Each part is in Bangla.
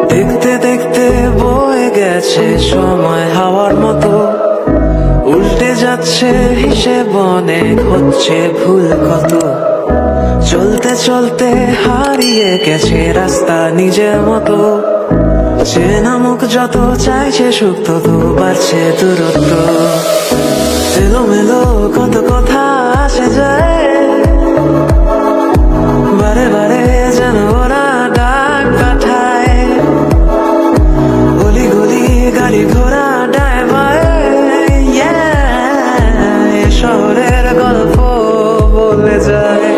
দেখতে দেখতে বয়ে গেছে সময় হাওয়ার মতো, উল্টে যাচ্ছে হিসেব অনেক, হচ্ছে ভুল কত। চলতে চলতে হারিয়ে গেছে রাস্তা নিজের মতো, চেনা মুখ যত চাইছে সুখ তত বাড়ছে দূরত্ব। এলোমেলো কত কথা আসে যায়, বারে বারে যেন ওরা ডাক পাঠায়। গলি গলি গাড়ি ঘোড়া ড্রাইভার, শহরের গল্প বলে যায়।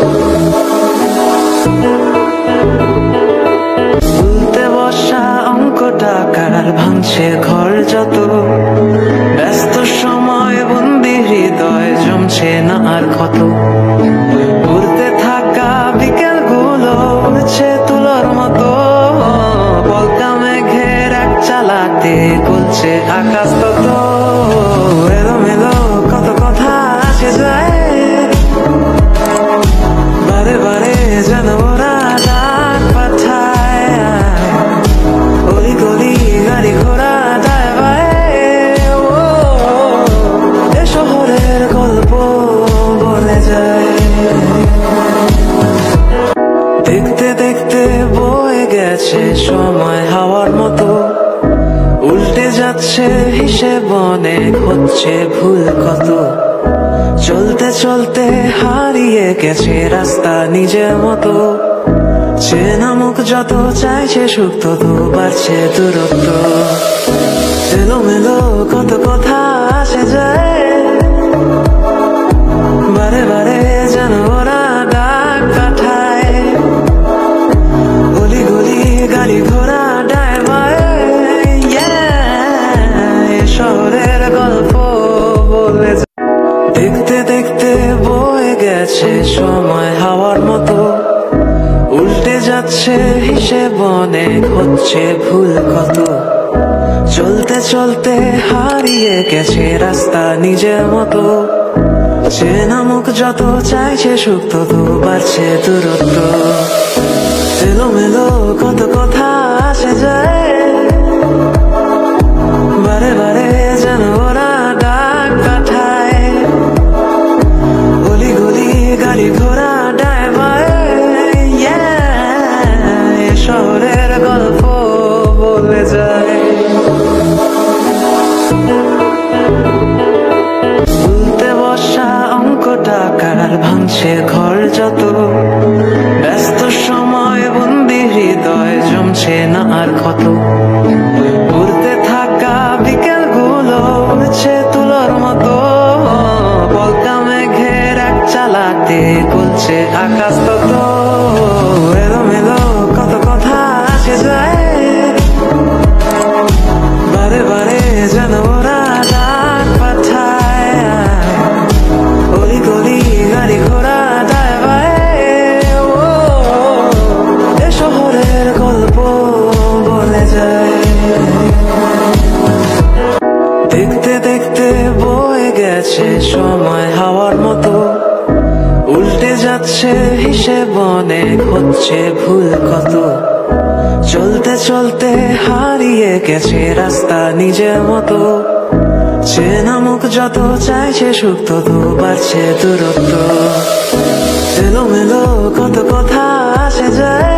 ভুলতে বসা অঙ্ক টাকার ভাঙছে ঘর যত, ব্যস্ত সময় বন্দি হৃদয় জমছে না আর ক্ষত। উড়তে থাকা বিকেল গুলো উড়ছে তুলোর মতো, বলকা মেঘের এক চালাতে গলছে আকাশ তত। এলোমেলো কত কথা আসে যায়, বারে বারে যেন ওরা ডাক পাঠায়। গলি গলি গাড়ি ঘোড়া ড্রাইভার, এ শহরের গল্প বলে যায়। দেখতে দেখতে বয়ে গেছে সময় হাওয়ার মতো, উল্টে যাচ্ছে হিসেব অনেক, হচ্ছে ভুল কত। চলতে চলতে হারিয়ে গেছে রাস্তা নিজের মতো, চেনা মুখ যত চাইছে সুখ তত বাড়ছে দূরত্ব। এলোমেলো কত কথা আসে যায়, বারে বারে যেন ওরা ডাক পাঠায়। গলি গলি গাড়ি ঘোড়া ড্রাইভার, শহরের গল্প বলে যায়। দেখতে দেখতে বয়ে গেছে সময় হাওয়ার মতো, উল্টে যাচ্ছে হিসেব অনেক, হচ্ছে ভুল কত। চলতে চলতে হারিয়ে গেছে রাস্তা নিজের মতো, চেনা মুখ যত চাইছে সুখ তত বাড়ছে দূরত্ব। এলোমেলো কত কথা আসে যায়, বারে বারে যেন ওরা ডাক পাঠায়। গলি গলি গাড়ি ঘোড়া ড্রাইভার, শহরের গল্প বলে যায়। ভুলতে বসা অঙ্ক টাকার ভাঙছে ঘর যত, ব্যস্ত সময় বন্দি হৃদয় জমছে না আর ক্ষত। উড়তে থাকা বিকেল গুলো উড়ছে তুলোর মতো, বলকা মেঘের এক চালাতে গলছে আকাশ তত। এলোমেলো কত কথা আসে যায়, বারে বারে যেন ওরা ডাক পাঠায়। গলি গলি গাড়ি ঘোড়া ড্রাইভার, এ শহরের গল্প বলে যায়। দেখতে দেখতে বয়ে গেছে সময় হাওয়ার মতো, উল্টে যাচ্ছে হিসেব অনেক, হচ্ছে ভুল কত। চলতে চলতে হারিয়ে গেছে রাস্তা নিজের মতো, চেনা মুখ যত চাইছে সুখ তত বাড়ছে দূরত্ব। এলোমেলো কত কথা আসে যায়,